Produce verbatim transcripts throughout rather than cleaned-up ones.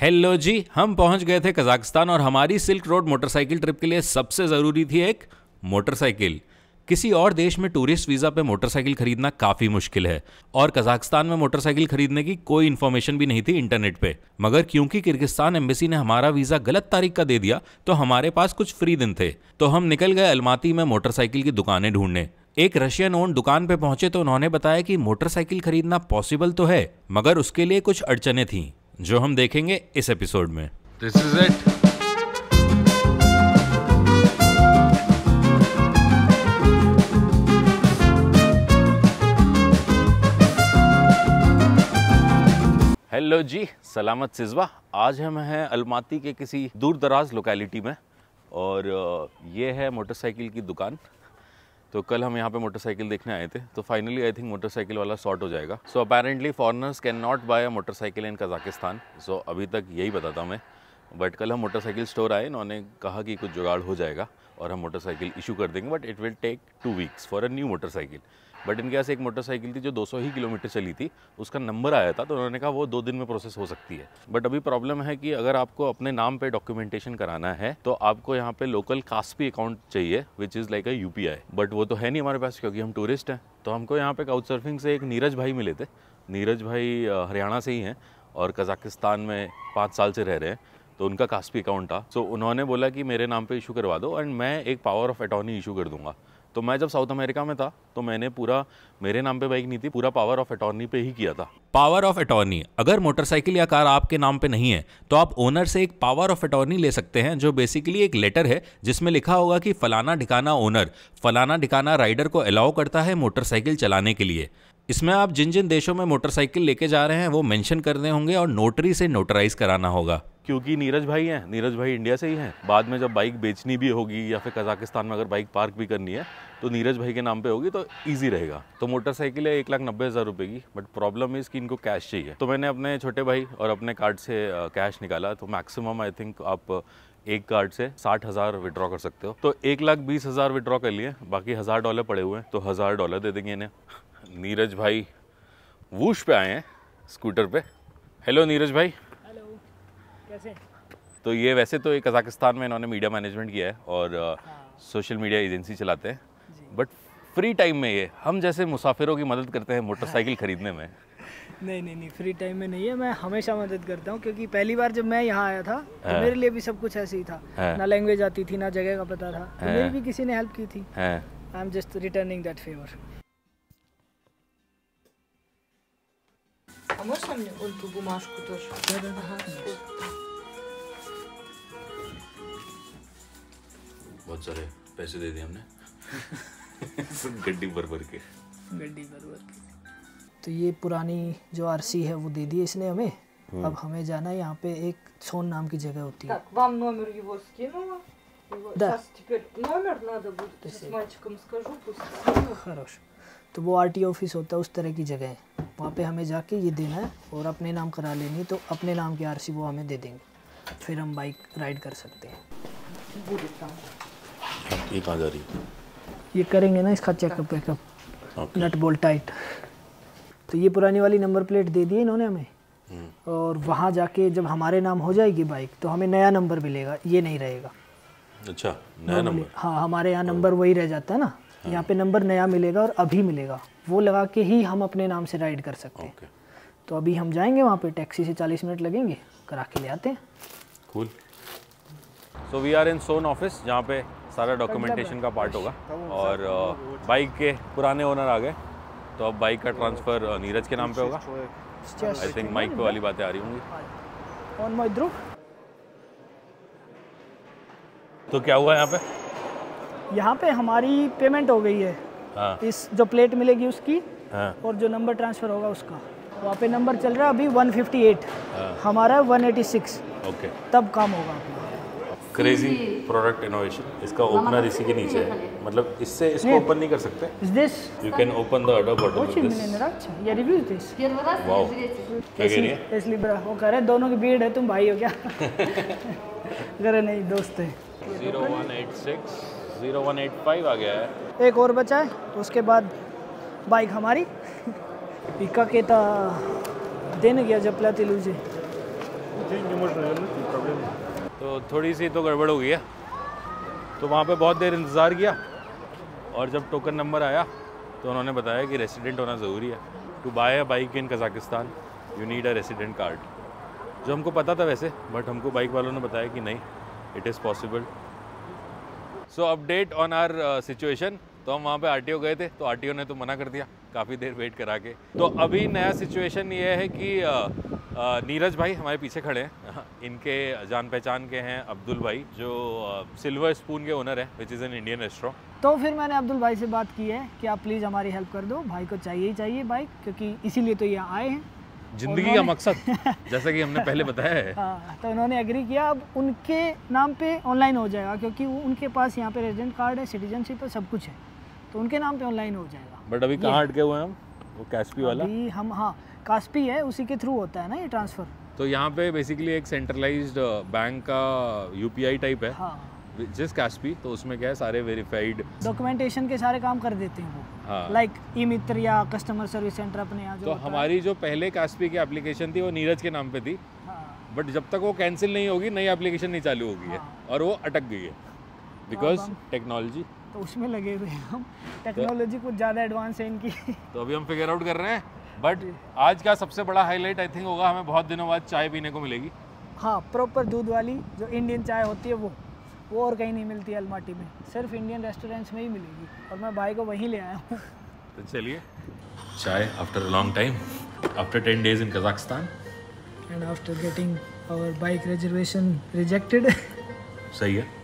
Hello जी, हम पहुंच गए थे कजाकिस्तान और हमारी सिल्क रोड मोटरसाइकिल ट्रिप के लिए सबसे ज़रूरी थी एक मोटरसाइकिल। किसी और देश में टूरिस्ट वीज़ा पे मोटरसाइकिल खरीदना काफ़ी मुश्किल है और कजाकिस्तान में मोटरसाइकिल खरीदने की कोई इन्फॉर्मेशन भी नहीं थी इंटरनेट पे। मगर क्योंकि किर्गिस्तान एम्बेसी ने हमारा वीज़ा गलत तारीख का दे दिया तो हमारे पास कुछ फ्री दिन थे, तो हम निकल गए अलमाती में मोटरसाइकिल की दुकानें ढूंढने। एक रशियन ओन दुकान पे पहुंचे तो उन्होंने बताया कि मोटरसाइकिल खरीदना पॉसिबल तो है, मगर उसके लिए कुछ अड़चनें थीं जो हम देखेंगे इस एपिसोड में। This is it. हेलो जी, सलामत सिजवा। आज हम हैं अलमाती के किसी दूर दराज लोकेलिटी में और ये है मोटरसाइकिल की दुकान। तो कल हम यहाँ पे मोटरसाइकिल देखने आए थे, तो फाइनली आई थिंक मोटरसाइकिल वाला सॉर्ट हो जाएगा। So apparently foreigners can not buy a motorcycle in Kazakhstan. So अभी तक यही बताता मैं, बट कल हम मोटरसाइकिल स्टोर आए, इन्होंने कहा कि कुछ जुगाड़ हो जाएगा और हम मोटरसाइकिल इशू कर देंगे, but it will take two weeks for a new motorcycle. But इनके पास एक मोटरसाइकिल थी जो दो सौ ही किलोमीटर चली थी, उसका नंबर आया था, तो उन्होंने कहा वो दो दिन में प्रोसेस हो सकती है। बट अभी प्रॉब्लम है कि अगर आपको अपने नाम पे डॉक्यूमेंटेशन कराना है तो आपको यहाँ पे लोकल कास्पी अकाउंट चाहिए, which is like a UPI. But वो तो है नहीं हमारे पास क्योंकि हम टूरिस्ट हैं। तो हमको यहाँ पे काउच सर्फिंग से एक नीरज भाई मिले थे। नीरज भाई हरियाणा से ही हैं और कजाकिस्तान में पाँच साल से रह रहे हैं, तो उनका कास्पी अकाउंट था। सो उन्होंने बोला कि मेरे नाम पे इशू करवा दो एंड मैं एक पावर ऑफ अटॉर्नी इशू कर दूंगा। तो मैं जब साउथ अमेरिका में था तो मैंने पूरा, मेरे नाम पे बाइक नहीं थी, पूरा पावर ऑफ अटॉर्नी पे ही किया था। पावर ऑफ अटॉर्नी, अगर मोटरसाइकिल या कार आपके नाम पे नहीं है तो आप ओनर से एक पावर ऑफ अटॉर्नी ले सकते हैं, जो बेसिकली एक लेटर है जिसमें लिखा होगा कि फलाना ठिकाना ओनर फलाना ठिकाना राइडर को अलाउ करता है मोटरसाइकिल चलाने के लिए। इसमें आप जिन जिन देशों में मोटरसाइकिल लेके जा रहे हैं वो मेंशन करने होंगे और नोटरी से नोटराइज कराना होगा। क्योंकि नीरज भाई हैं, नीरज भाई इंडिया से ही हैं, बाद में जब बाइक बेचनी भी होगी या फिर कजाकिस्तान में अगर बाइक पार्क भी करनी है तो नीरज भाई के नाम पे होगी, तो इजी रहेगा। तो मोटरसाइकिल है एक लाख नब्बे हज़ार रुपये की, बट प्रॉब्लम इज़ कि इनको कैश चाहिए। तो मैंने अपने छोटे भाई और अपने कार्ड से कैश निकाला, तो मैक्सिमम आई थिंक आप एक कार्ड से साठ हज़ार विड्रॉ कर सकते हो। तो एक लाख बीस हज़ार विड्रॉ कर लिए, बाकी हज़ार डॉलर पड़े हुए हैं, तो हज़ार डॉलर दे देंगे इन्हें। नीरज भाई वूश पे आए हैं स्कूटर पे। हेलो नीरज भाई। हेलो, कैसे? तो ये वैसे तो एक कजाकिस्तान में इन्होंने मीडिया मैनेजमेंट किया है और हाँ। सोशल मीडिया एजेंसी चलाते हैं, बट फ्री टाइम में ये हम जैसे मुसाफिरों की मदद करते हैं मोटरसाइकिल खरीदने में। नहीं नहीं नहीं, फ्री टाइम में नहीं है, मैं हमेशा मदद करता हूँ, क्योंकि पहली बार जब मैं यहाँ आया था तो मेरे लिए भी सब कुछ ऐसे ही था, ना लैंग्वेज आती थी ना जगह का पता था, तो मेरी भी किसी ने हेल्प की थी। I am just returning that favour. А можно мне вон ту бумажку тоже? Да, да, ага, बहुत सारे पैसे दे दिए हमने गड्डी भर भर के गड्डी भर भर के। तो ये पुरानी जो आरसी है वो दे दी इसने हमें। अब हमें जाना है, यहाँ पे एक सोन नाम की जगह होती है। Так, вам номер его скинула. Его- Да. Сейчас теперь номер надо будет. Сейчас мальчикам скажу, пусть скинут. खरोश। तो वो आरटीओ ऑफिस होता है, उस तरह की जगह है, वहाँ पे हमें जाके ये देना है और अपने नाम करा लेनी है, तो अपने नाम की आरसी वो हमें दे देंगे, फिर हम बाइक राइड कर सकते हैं। Будет там. ये कहाँ जा रही है? ये करेंगे ना इसका checkup wakeup, nut bolt tight. तो ये पुरानी वाली नंबर प्लेट दे दी इन्होंने हमें, और वहाँ जाके जब हमारे नाम हो जाएगी बाइक तो हमें नया नंबर मिलेगा, ये नहीं रहेगा। अच्छा, नया नंबर? हाँ, हमारे यहाँ नंबर वही रह जाता है ना, यहाँ पे नंबर नया मिलेगा और अभी मिलेगा, वो लगा के ही हम अपने नाम से राइड कर सकते हैं। तो अभी हम जाएंगे वहाँ पे, टैक्सी से चालीस मिनट लगेंगे, करा के ले आते हैं। Cool. So we are in सोन ऑफिस, जहाँ पे सारा डॉक्यूमेंटेशन का पार्ट होगा, और बाइक के पुराने ओनर आ गए, तो अब बाइक का ट्रांसफ़र नीरज के नाम पे होगा। आई थिंक माइक पे वाली बातें आ रही होंगी। On my Dhruv. तो क्या हुआ यहाँ पे? यहाँ पे हमारी पेमेंट हो गई है। हाँ। इस जो प्लेट मिलेगी उसकी, हाँ। और जो नंबर ट्रांसफ़र होगा उसका। वहाँ पे नंबर चल रहा है अभी एक सौ अट्ठावन, हाँ। हमारा है एक सौ छियासी। ओके, तब काम होगा। Crazy product innovation. इसका ओपनर इसी के नीचे है, मतलब इससे इसको ओपन नहीं कर सकते। Is this? You can open the other bottle with Очень this. мне нравится। Я review this। Первый раз Вау। на жилете. क्या कह रही है? इसलिए बड़ा वो कह रहे हैं दोनों की भीड़ है, तुम भाई हो क्या? कह रहे नहीं, दोस्त है। Zero one eight six zero one eight five आ गया है। एक और बचा है, तो उसके बाद बाइक हमारी पिका के ता देने गया जपला तिलूजे। तो थोड़ी सी तो गड़बड़ हो गई है, तो वहाँ पे बहुत देर इंतज़ार किया और जब टोकन नंबर आया तो उन्होंने बताया कि रेसिडेंट होना ज़रूरी है। To buy a bike in Kazakhstan you need a resident card, जो हमको पता था वैसे, बट हमको बाइक वालों ने बताया कि नहीं, it is possible. So update on our situation, तो हम वहाँ पे आरटीओ गए थे, तो आरटीओ ने तो मना कर दिया काफ़ी देर वेट करा के। तो अभी नया सिचुएशन ये है कि आ, आ, नीरज भाई हमारे पीछे खड़े हैं, इनके जान पहचान के हैं अब्दुल भाई, जो सिल्वर स्पून के ओनर है, which is an Indian restaurant. तो फिर मैंने अब्दुल भाई से बात की है कि आप प्लीज़ हमारी हेल्प कर दो, भाई को चाहिए ही चाहिए बाइक, क्योंकि इसीलिए तो यहाँ आए हैं, जिंदगी का मकसद, जैसा कि हमने पहले बताया है। हाँ, तो उन्होंने एग्री किया। अब उनके नाम पे ऑनलाइन हो जाएगा, क्योंकि वो उनके पास यहाँ पे रेजिडेंट कार्ड है, सिटीजनशिप है, सब कुछ है, तो उनके नाम पे ऑनलाइन हो जाएगा। बट अभी कहाँ अटके हुए हैं हम? वो कैस्पी वाला अभी हम, हाँ कास्पी है, उसी के थ्रू होता है ना ये ट्रांसफ़र। तो यहाँ पे बेसिकली एक सेंट्रलाइज्ड बैंक का यूपीआई टाइप है, हाँ, जिस कैस्पी, तो उसमें क्या है, सारे वेरीफाइड डॉक्यूमेंटेशन के सारे काम कर देते हैं वो, हाँ। लाइक ई मित्र या कस्टमर सर्विस सेंटर अपने यहाँ जो तो होता हमारी जो पहले कैस्पी की एप्लीकेशन थी वो नीरज के नाम पे थी, है। हाँ, बट जब तक वो कैंसिल नहीं होगी नई एप्लीकेशन नहीं चालू होगी है, हाँ। और वो अटक गई है बिकॉज हम- टेक्नोलॉजी। तो उसमें लगे हुए हैं हम, टेक्नोलॉजी कुछ ज़्यादा एडवांस है इनकी। तो अभी हम फिगर आउट कर रहे हैं, बट आज का सबसे बड़ा हाईलाइट आई थिंक होगा, हमें बहुत दिनों बाद चाय पीने को मिलेगी। हाँ, प्रॉपर दूध वाली जो इंडियन चाय होती है वो वो और कहीं नहीं मिलती है अलमाटी में, सिर्फ इंडियन रेस्टोरेंट्स में ही मिलेगी, और मैं भाई को वहीं ले आया हूँ। तो चलिए, chai after a long time, after ten days in Kazakhstan, and after getting our bike reservation rejected. सही है,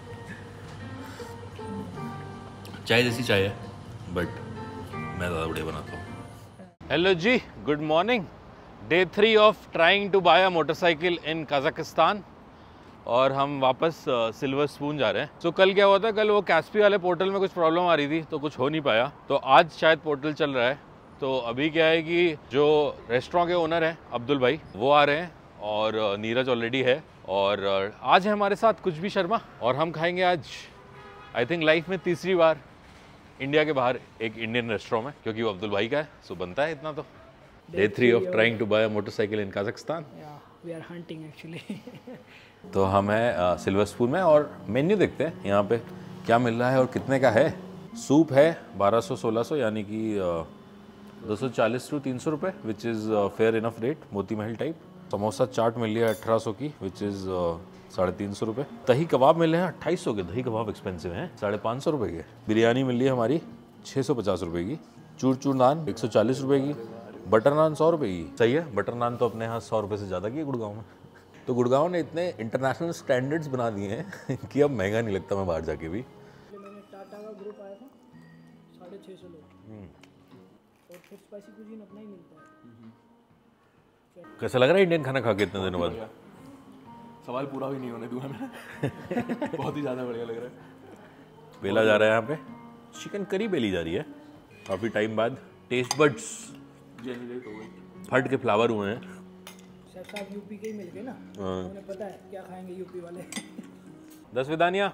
चाय जैसी चाय है, बट मैं ज़्यादा बढ़िया बनाता हूँ। हेलो जी, good morning. Day three of trying to buy a motorcycle in Kazakhstan, और हम वापस सिल्वर स्पून जा रहे हैं। तो so, कल क्या हुआ था, कल वो कैस्पी वाले पोर्टल में कुछ प्रॉब्लम आ रही थी, तो कुछ हो नहीं पाया, तो आज शायद पोर्टल चल रहा है। तो अभी क्या है कि जो रेस्टोरेंट के ओनर हैं अब्दुल भाई, वो आ रहे हैं, और नीरज ऑलरेडी है, और आज है हमारे साथ कुछ भी शर्मा, और हम खाएंगे आज आई थिंक लाइफ में तीसरी बार इंडिया के बाहर एक इंडियन रेस्टोरेंट में, क्योंकि वो अब्दुल भाई का है, सो बनता है इतना। तो day three of trying to buy a motorcycle in Kazakhstan, we are hunting actually. तो हम हैं सिल्वर स्पून में, और मेन्यू देखते हैं यहाँ पे क्या मिल रहा है और कितने का है। सूप है बारह सौ सोलह सौ, यानी कि दो सौ चालीस टू तीन सौ रुपये, which is fair enough rate, Moti Mahal type. Samosa chaat मिल रही है अठारह सौ की, विच इज़ साढ़े तीन सौ रुपये। दही कबाब मिल रहे हैं अट्ठाईस सौ के, दही कबाब एक्सपेंसिव हैं, साढ़े पाँच सौ रुपये के। बिरयानी मिल रही है हमारी छः सौ पचास रुपये की। चूर चूर नान एक सौ चालीस रुपये की। बटर नान सौ रुपये की। सही है, बटर नान तो अपने यहाँ सौ रुपये से ज़्यादा की है गुड़गांव में। तो गुड़गांव ने इतने इंटरनेशनल स्टैंडर्ड्स बना दिए हैं कि अब महंगा नहीं लगता मैं बाहर जाके भी। मैंने टाटा का ग्रुप आया था, साढ़े छः सौ लोग, और फिर स्पाइसी कुजीन अपना ही मिलता है। कैसा लग रहा है इंडियन खाना खा के इतने दिनों बाद? सवाल पूरा भी नहीं होने दूंगा मैं। बहुत ही ज़्यादा बढ़िया लग रहा है। बेला जा रहा है यहाँ पे, चिकन करी बेली जा रही है काफ़ी टाइम बाद। टेस्ट बड्स जेनरेट हो गई, फट के फ्लावर हुए हैं। सब साथ यूपी के ही मिल गए ना, उन्हें पता है क्या खाएंगे यूपी वाले। दस विदानिया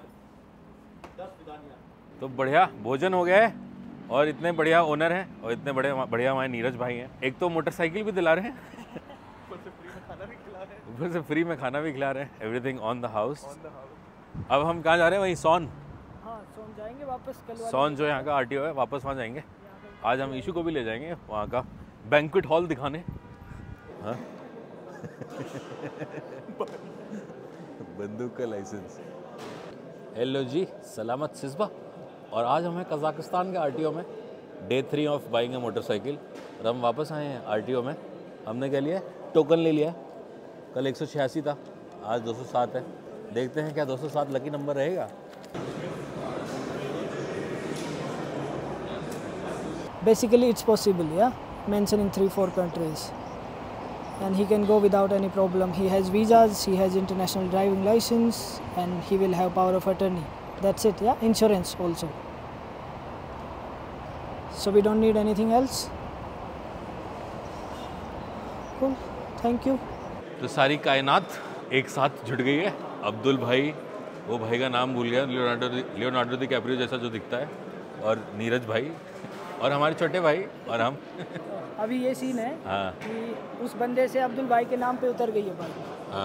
तो बढ़िया भोजन हो गया है, और इतने बढ़िया ओनर हैं, और इतने बड़े बढ़िया हमारे नीरज भाई हैं। एक तो मोटरसाइकिल भी दिला रहे हैं, ऊपर से फ्री में खाना भी खिला रहे हैं, एवरीथिंग ऑन द हाउस। अब हम कहाँ जा रहे हैं? वहीं सोन। हाँ, सोन जाएंगे वापस कल वाले। सोन जो यहाँ का आरटीओ है, वापस वहाँ जाएंगे। आज हम ईशू को भी ले जाएंगे वहाँ का बैंक्वेट हॉल दिखाने। हाँ बंदूक का लाइसेंस। हेलो जी, सलामत सिस्बा। और आज हम हैं कजाकिस्तान के आरटीओ में, day three of buying a motorcycle, और हम वापस आए हैं आरटीओ में। हमने क्या लिया? टोकन ले लिया। कल एक सौ छियासी था, आज दो सौ सात है। देखते हैं क्या दो सौ सात लकी नंबर रहेगा। Basically it's possible, yeah, mentioning three four countries, and he can go without any problem. He has visas, he has international driving license, and he will have power of attorney. That's it, yeah. Insurance also. So we don't need anything else. Cool, thank you. तो सारी कायनात एक साथ जुट गई है। अब्दुल भाई, वो भाई का नाम भूल गया, लियोनार्डो लियोनार्डो दी कैप्रियो जैसा जो दिखता है, और नीरज भाई, और हमारे छोटे भाई, और हम। अभी ये सीन है हाँ कि उस बंदे से अब्दुल भाई के नाम पे उतर गई है बाइक, हाँ,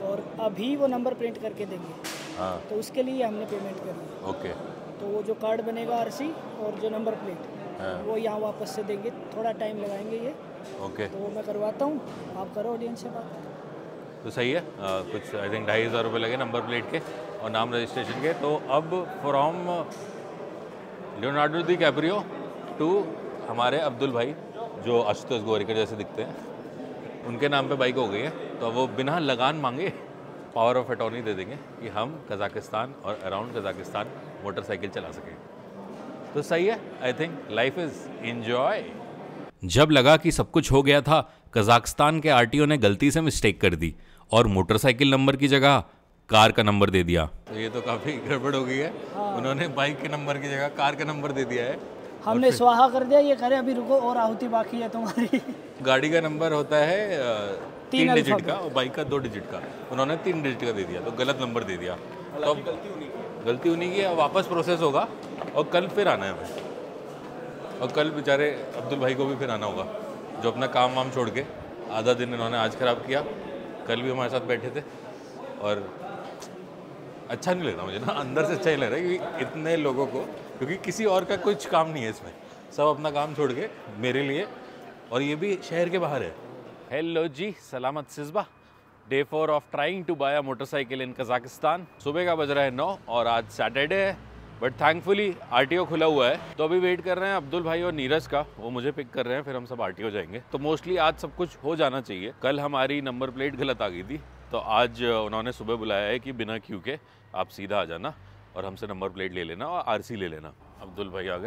और अभी वो नंबर प्रिंट करके देंगे। हाँ तो उसके लिए हमने पेमेंट करी है। ओके तो वो जो कार्ड बनेगा आरसी और जो नंबर प्लेट हाँ। वो यहाँ वापस से देंगे, थोड़ा टाइम लगाएंगे ये। ओके तो वो मैं करवाता हूँ, आप करो ऑडियंस से बात। तो सही है आ, कुछ आई थिंक ढाई हज़ार रुपये लगे नंबर प्लेट के और नाम रजिस्ट्रेशन के। तो अब from Leonardo DiCaprio to हमारे अब्दुल भाई जो आशुतोष गोवारिकर जैसे दिखते हैं, उनके नाम पे बाइक हो गई है। तो वो बिना लगान मांगे पावर ऑफ अटॉर्नी दे देंगे कि हम कज़ाकिस्तान और अराउंड कज़ाकिस्तान मोटरसाइकिल चला सकें। तो सही है, I think life is enjoy. जब लगा कि सब कुछ हो गया था, कज़ाकिस्तान के आरटीओ ने गलती से मिस्टेक कर दी और मोटरसाइकिल नंबर की जगह कार का नंबर दे दिया। तो ये तो काफ़ी गड़बड़ हो गई है। हाँ। उन्होंने बाइक के नंबर की जगह कार का नंबर दे दिया है। हमने स्वाहा कर दिया, ये करे अभी रुको और आहुति बाकी है तुम्हारी। गाड़ी का नंबर होता है तीन, तीन डिजिट का और बाइक का दो डिजिट का, उन्होंने तीन डिजिट का दे दिया, तो गलत नंबर दे दिया। तो अब गलती उन्हीं की है, वापस प्रोसेस होगा और कल फिर आना है हमें। और कल बेचारे अब्दुल भाई को भी फिर आना होगा, जो अपना काम वाम छोड़ के आधा दिन इन्होंने आज ख़राब किया। कल भी हमारे साथ बैठे थे और अच्छा नहीं लग रहा मुझे ना, अंदर से अच्छा नहीं लग रहा क्योंकि इतने लोगों को, क्योंकि किसी और का कुछ काम नहीं है इसमें, सब अपना काम छोड़ के मेरे लिए, और ये भी शहर के बाहर है। हेलो जी, सलामत सिस्बा। Day four of trying to buy a motorcycle in Kazakhstan. सुबह का बज रहा है नौ और आज सैटरडे है, बट थैंकफुली आरटीओ खुला हुआ है। तो अभी वेट कर रहे हैं अब्दुल भाई और नीरज का, वो मुझे पिक कर रहे हैं, फिर हम सब आरटीओ जाएंगे। तो मोस्टली आज सब कुछ हो जाना चाहिए। कल हमारी नंबर प्लेट गलत आ गई थी, तो आज उन्होंने सुबह बुलाया है कि बिना क्यू के आप सीधा आ जाना और हमसे नंबर प्लेट ले लेना और आरसी ले लेना। अब्दुल भाई आ गए।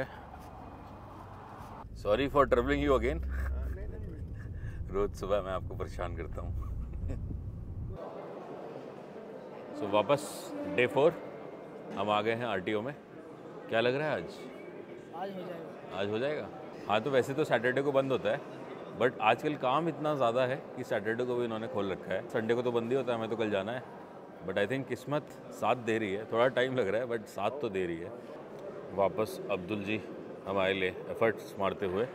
Sorry for troubling you again. रोज सुबह मैं आपको परेशान करता हूँ। सो so, वापस डे फोर हम आ गए हैं आरटीओ में। क्या लग रहा है आज आज हो जाएगा? आज हो जाएगा। हाँ, तो वैसे तो सैटरडे को बंद होता है, बट आजकल काम इतना ज़्यादा है कि सैटरडे को भी इन्होंने खोल रखा है। संडे को तो बंद ही होता है, हमें तो कल जाना है, बट आई थिंक किस्मत साथ दे रही है। थोड़ा टाइम लग रहा है बट साथ तो दे रही है। वापस अब्दुल जी हमारे लिए एफर्ट्स मारते हुए।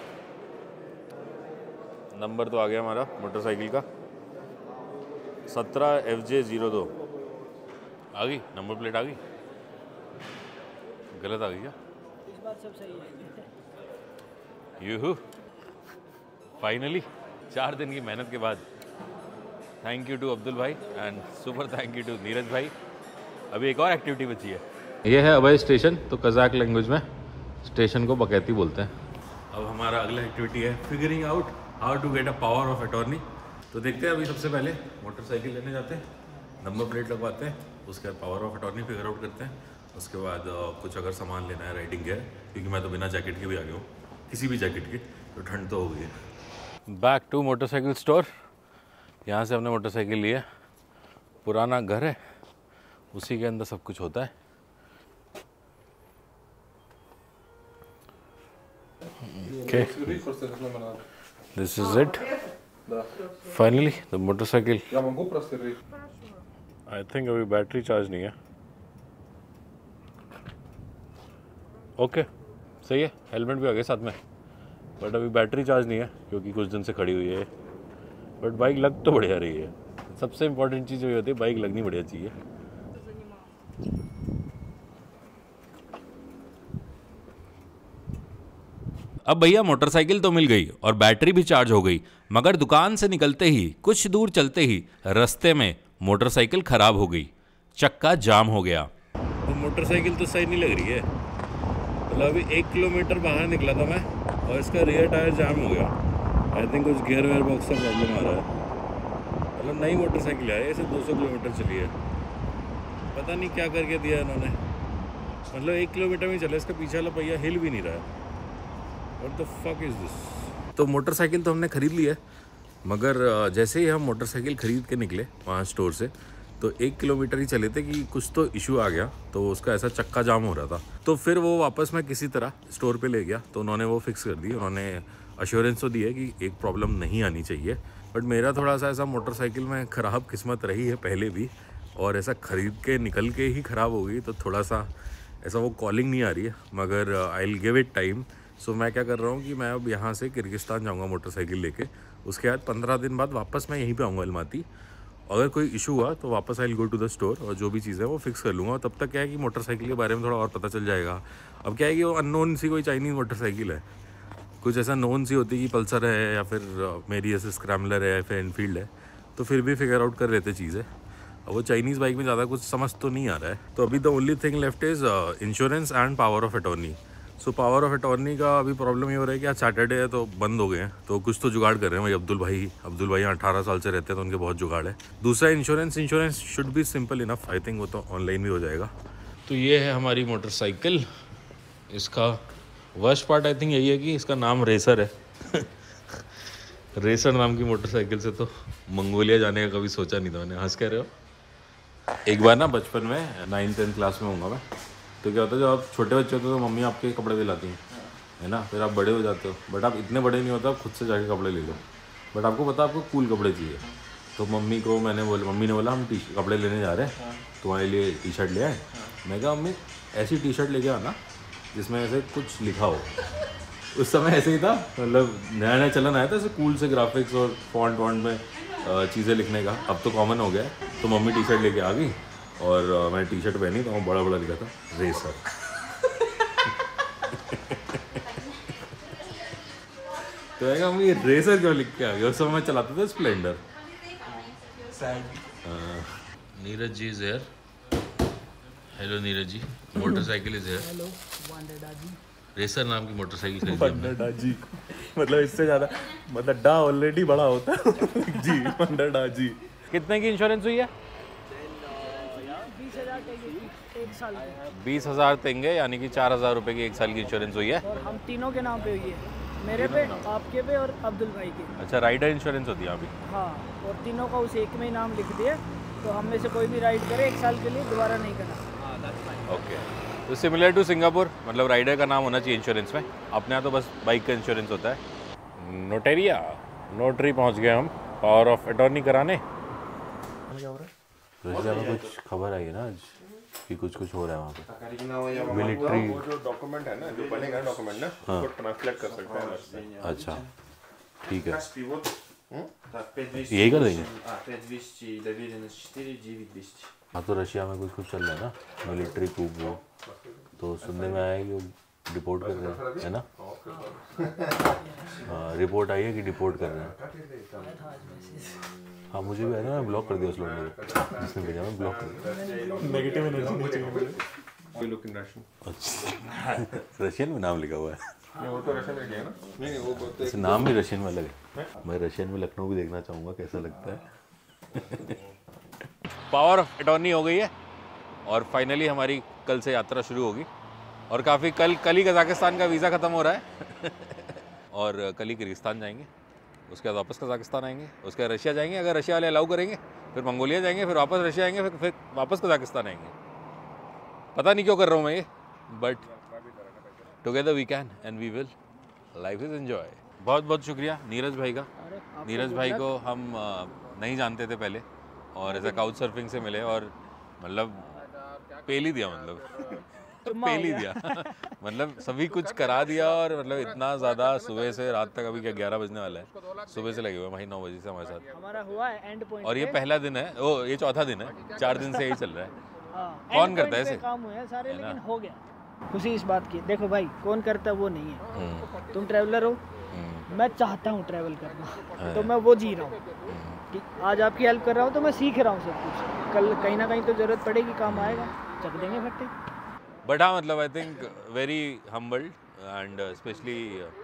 नंबर तो आ गया हमारा मोटरसाइकिल का, सत्रह एफ जे ज़ीरो दो आ गई नंबर प्लेट। आ गई, गलत आ गई क्या? इस बार सब सही है। यूहू, फाइनली चार दिन की मेहनत के बाद। थैंक यू टू अब्दुल भाई and super thank you to Neeraj भाई। अभी एक और एक्टिविटी बची है। ये है अभय स्टेशन, तो कज़ाक लैंग्वेज में स्टेशन को बकैती बोलते हैं। अब हमारा अगला एक्टिविटी है figuring out how to get a power of attorney. तो देखते हैं, अभी सबसे पहले मोटरसाइकिल लेने जाते हैं, नंबर प्लेट लगवाते हैं, उसके बाद power of attorney figure out करते हैं। उसके बाद कुछ अगर सामान लेना है, राइडिंग गेयर, क्योंकि मैं तो बिना जैकेट के भी आ गया हूँ, किसी भी जैकेट के, तो ठंड तो हो गई है। Back to motorcycle store. यहाँ से हमने मोटरसाइकिल ली है। पुराना घर है, उसी के अंदर सब कुछ होता है। Okay. This is it. Finally, the motorcycle. I think अभी बैटरी चार्ज नहीं है। ओके okay, सही है। हेलमेट भी आ गया साथ में, बट अभी बैटरी चार्ज नहीं है क्योंकि कुछ दिन से खड़ी हुई है। बट बाइक लग तो बढ़िया रही है। सबसे इम्पोर्टेंट चीज़ ये होती है, बाइक लगनी बढ़िया चाहिए। अब भैया मोटरसाइकिल तो मिल गई और बैटरी भी चार्ज हो गई, मगर दुकान से निकलते ही कुछ दूर चलते ही रास्ते में मोटरसाइकिल खराब हो गई, चक्का जाम हो गया। तो मोटरसाइकिल तो सही नहीं लग रही है। मतलब अभी एक किलोमीटर बाहर निकला था मैं और इसका रियर टायर जाम हो गया। आई थिंक कुछ गियर वेयर बॉक्स का प्रॉब्लम आ रहा है। मतलब नई मोटरसाइकिल है, इसे दो सौ किलोमीटर चली है, पता नहीं क्या करके दिया इन्होंने। मतलब एक किलोमीटर में चला, इसका पीछे वाला पहिया हिल भी नहीं रहा है। What the fuck is this? तो मोटरसाइकिल तो हमने ख़रीद ली है, मगर जैसे ही हम मोटरसाइकिल ख़रीद के निकले वहाँ स्टोर से, तो एक किलोमीटर ही चले थे कि कुछ तो इशू आ गया, तो उसका ऐसा चक्का जाम हो रहा था। तो फिर वो वापस मैं किसी तरह स्टोर पे ले गया, तो उन्होंने वो फिक्स कर दी। उन्होंने अश्योरेंस तो दी है कि एक प्रॉब्लम नहीं आनी चाहिए। बट मेरा थोड़ा सा ऐसा मोटरसाइकिल में ख़राब किस्मत रही है पहले भी, और ऐसा ख़रीद के निकल के ही ख़राब हो गई, तो थोड़ा सा ऐसा वो कॉलिंग नहीं आ रही है। मगर I will give it time. So मैं क्या कर रहा हूँ कि मैं अब यहाँ से किर्गिस्तान जाऊँगा मोटरसाइकिल लेके, उसके बाद पंद्रह दिन बाद वापस मैं यहीं पे आऊँगा अलमाती, अगर कोई इशू हुआ तो वापस I will go to the store और जो भी चीज़ है वो फिक्स कर लूँगा। तब तक क्या है कि मोटरसाइकिल के बारे में थोड़ा और पता चल जाएगा। अब क्या है कि वो अननोन सी कोई चाइनीज़ मोटरसाइकिल है, कुछ ऐसा नोन सी होती है कि पल्सर है या फिर मेरी ऐसे स्क्रैम्बलर है या फिर एनफील्ड है, तो फिर भी फिगर आउट कर लेते चीज़ें। अब वो चाइनीज़ बाइक में ज़्यादा कुछ समझ तो नहीं आ रहा है। तो अभी the only thing left is insurance and power of attorney. So power of attorney का अभी प्रॉब्लम ये हो रहा है कि आज सैटरडे है तो बंद हो गए हैं, तो कुछ तो जुगाड़ कर रहे हैं भाई अब्दुल भाई। अब्दुल भाई यहाँ अठारह साल से रहते हैं तो उनके बहुत जुगाड़ है। दूसरा insurance, insurance should be simple enough, I think वो तो ऑनलाइन भी हो जाएगा। तो ये है हमारी मोटरसाइकिल। इसका वर्स्ट पार्ट आई थिंक यही है कि इसका नाम रेसर है। रेसर नाम की मोटरसाइकिल से तो मंगोलिया जाने का कभी सोचा नहीं था मैंने। हंस कह रहे हो? एक बार ना बचपन में नाइन टेंथ क्लास में होऊंगा मैं, तो क्या होता है जब आप छोटे बच्चे होते हो तो मम्मी आपके कपड़े दिलाती हैं, है ना, फिर आप बड़े हो जाते हो, बट आप इतने बड़े नहीं होते, आप खुद से जाके कपड़े ले लो। बट आपको पता आपको कूल कपड़े चाहिए, तो मम्मी को मैंने बोला, मम्मी ने बोला हम टी कपड़े लेने जा रहे हैं, तुम्हारे लिए टी शर्ट ले आए। मैं कहा मम्मी ऐसी टी शर्ट लेके आना जिसमें ऐसे कुछ लिखा हो। उस समय ऐसे ही था, मतलब नया नया चलन आया था ऐसे कूल से ग्राफिक्स और फॉन्ट वॉन्ट में चीज़ें लिखने का। अब तो कॉमन हो गया है। तो मम्मी टी शर्ट लेके आ गई और मैंने टी शर्ट पहनी तो वहाँ बड़ा बड़ा लिखा था रेसर। तो मैं कहा मम्मी रेसर क्यों लिख के आ गया? उस समय मैं चलाता था Splendor. Neeraj ji is here. Hello Neeraj ji, motorcycle is here. Hello Wanda ji. Racer नाम की मोटरसाइकिल खरीदी हमने। वंडा जी, मतलब इससे ज़्यादा, मतलब डा ऑलरेडी बड़ा होता है। जी वंडा जी। कितने की इंश्योरेंस हुई है? बीस हजार एक साल की। बीस हज़ार देंगे, यानी कि चार हज़ार रुपये की एक साल की इंश्योरेंस हुई है। और हम तीनों के नाम पे हुई है, मेरे पे, आपके पे और अब्दुल भाई के। अच्छा, राइडर इंश्योरेंस होती है यहाँ भी? हाँ, और तीनों का उस एक में ही नाम लिख दिया, तो हम में से कोई भी राइड करे एक साल के लिए दोबारा नहीं करना। ओके, तो सिमिलर टू सिंगापुर, मतलब राइडर का नाम होना चाहिए इंश्योरेंस में। अपने यहाँ तो बस बाइक का इंश्योरेंस होता है। नोटेरिया, नोटरी पहुँच गए हम पावर ऑफ अटॉर्नी कराने। रशिया में कुछ खबर आई है ना आज कि कुछ कुछ हो रहा है वहाँ पे। मिलिट्री वो जो डॉक्यूमेंट है ना, जो बनेगा डॉक्यूमेंट ना, उसको ट्रांसलेट कर सकते हैं। अच्छा ठीक है, यही कर देंगे। हाँ, तो रशिया में कुछ कुछ चल रहा है ना, मिलिट्री कूप वो, तो सुनने में आया कि वो डिपोर्ट कर रहे हैं, है ना? हाँ, रिपोर्ट आई है कि डिपोर्ट कर रहे हैं। हाँ, मुझे भी आया था, मैं ब्लॉक कर दिया उस लौंडे को, जिसने भेजा मैं ब्लॉक कर दिया। नेगेटिव एनर्जी नहीं चाहिए मुझे। We look in Russian. अच्छा, रशियन में नाम लिखा हुआ है? नहीं, वो तो रशियन में किया ना। नहीं वो बोलते हैं नाम भी रशियन में अलग है। मैं रशियन में लखनऊ भी देखना चाहूँगा कैसा लगता है। पावर ऑफ अटॉर्नी हो गई है और फाइनली हमारी कल से यात्रा शुरू होगी। और काफ़ी कल कल ही कज़ाकिस्तान का वीज़ा ख़त्म हो रहा है। और कल ही किर्गिस्तान जाएंगे, उसके बाद वापस कज़ाकिस्तान आएंगे, उसके बाद रशिया जाएंगे, अगर रशिया वाले अलाउ करेंगे, फिर मंगोलिया जाएंगे, फिर वापस रशिया आएंगे, फिर फिर वापस कज़ाकिस्तान आएंगे। पता नहीं क्यों कर रहा हूँ मैं ये, but together we can and we will. Life is enjoy. बहुत बहुत शुक्रिया नीरज भाई का। नीरज भाई को हम नहीं जानते थे पहले, और ऐसा काउच सर्फिंग से मिले, और मतलब पेल ही दिया, मतलब पेल ही दिया। मतलब सभी कुछ करा दिया, और मतलब इतना ज़्यादा सुबह से रात तक, अभी क्या ग्यारह बजने वाला है, सुबह से लगे हुए भाई नौ बजे से हमारे साथ। हमारा हुआ है एंड पॉइंट, और ये पहला दिन है, ओ ये चौथा दिन है, चार दिन से यही चल रहा है। कौन करता है ऐसे काम हुए सारे, लेकिन हो गया। खुशी इस बात की, देखो भाई कौन करता है वो नहीं है। तुम ट्रैवलर हो, मैं चाहता हूँ ट्रैवल करना, तो मैं वो जी रहा हूँ कि आज आपकी हेल्प कर रहा हूँ, तो मैं सीख रहा हूँ सब कुछ। कल कहीं ना कहीं तो ज़रूरत पड़ेगी, काम आएगा, चक देंगे फट्टे। बट हाँ, मतलब I think very humbled, and specially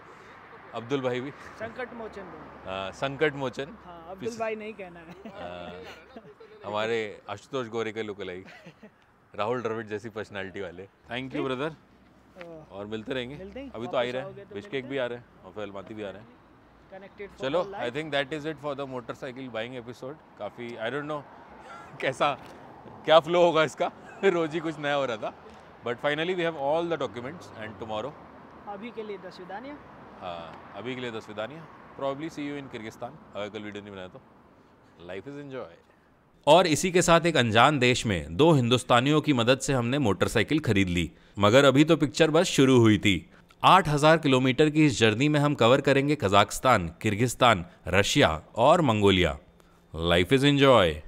Abdul भाई भी संकट मोचन। uh, संकट मोचन। हाँ, अब्दुल भाई नहीं कहना है। uh, हमारे आशुतोष गोरे के लुक लाइक, राहुल द्रविड़ जैसी पर्सनालिटी वाले। थैंक यू ब्रदर, और मिलते रहेंगे। मिलते हैं, अभी तो आ ही रहे वापस आओगे हैं, तो बिश्केक भी आ रहे हैं और फिर अलमाती भी आ रहे हैं। कनेक्टेड चलो, I think that is it for the motorcycle buying episode. काफ़ी आई डोंट नो कैसा क्या फ्लो होगा इसका। रोज ही कुछ नया हो रहा था, but finally we have all the documents and tomorrow. अभी के लिए दस विदानिया। हाँ, अभी के लिए दस विदानिया। Probably see you in Kyrgyzstan, अगर कल वीडियो नहीं बनाया तो। Life is enjoy. और इसी के साथ एक अनजान देश में दो हिंदुस्तानियों की मदद से हमने मोटरसाइकिल खरीद ली, मगर अभी तो पिक्चर बस शुरू हुई थी। आठ हज़ार किलोमीटर की इस जर्नी में हम कवर करेंगे कजाकिस्तान, किर्गिस्तान, रशिया और मंगोलिया। Life is enjoy.